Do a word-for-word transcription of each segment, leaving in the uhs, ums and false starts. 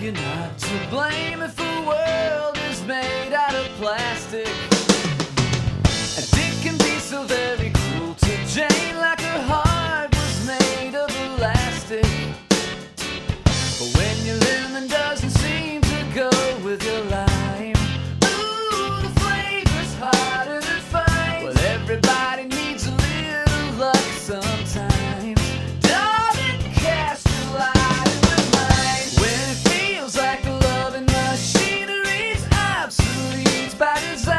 you're not to blame if the world is made out of plastic. And it can be so very cruel to Jane, like her heart was made of elastic. But when your lemon doesn't seem to go with your lime, ooh, the flavor's harder to find. Well, everybody needs a little luck sometimes. Darling, cast your light in my mind. When it feels like the loving machinery's obsolete by design,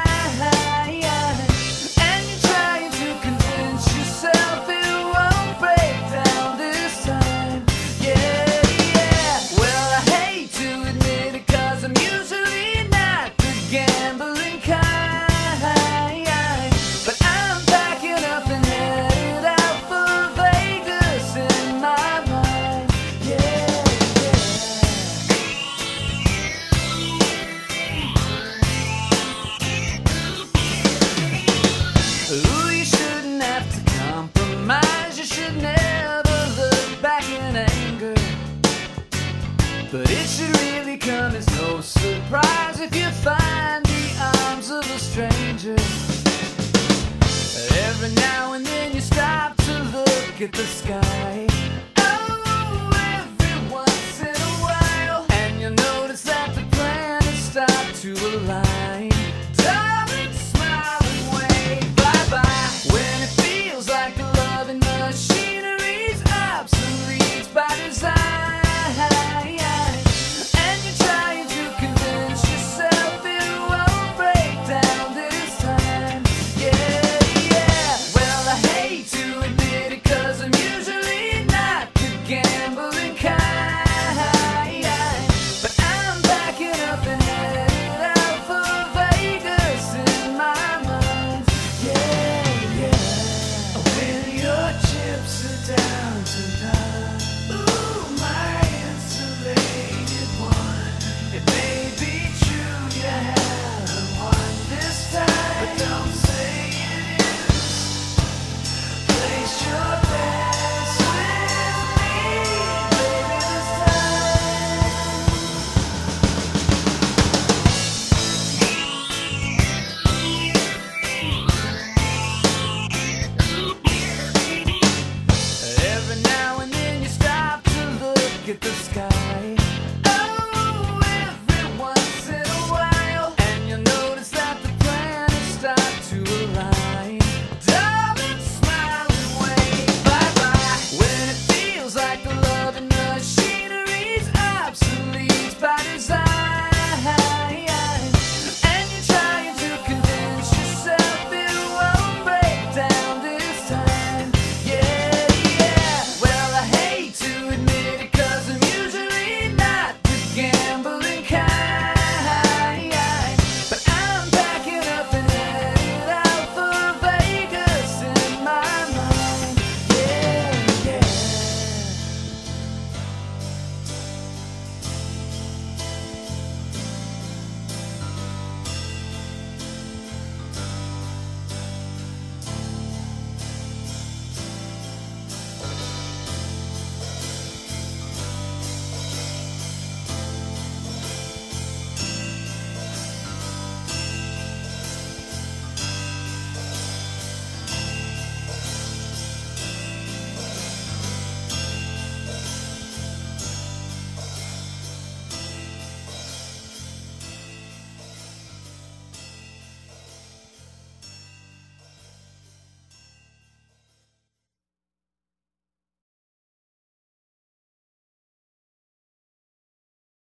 and you're trying to convince yourself it won't break down this time. Yeah, yeah. Well, I hate to admit it, 'cause I'm usually not the gambling kind, but I'm packing up and headed out for Vegas in my mind. Yeah, yeah. Ooh, you shouldn't have to compromise. You should never look back in anger. But it should really come as no surprise if you find the arms of a stranger. Every now and then you stop to look at the sky. Oh, every once in a while, and you'll notice that the planets start to align. Darling, smile and wave bye-bye. When it feels like the loving machinery's obsolete by design, and you're trying to convince yourself it won't break down this time. Yeah, yeah. Well, I hate to admit it, 'cause I'm usually not the gambling kind, but I'm backing up and headed out for Vegas in my mind. Yeah, yeah. When your chips are down tonight, ooh, my insulated one. It may be true you haven't won this time, but don't say it is. Place your bets with me, baby, this time. Every now and then you stop to look at the sky.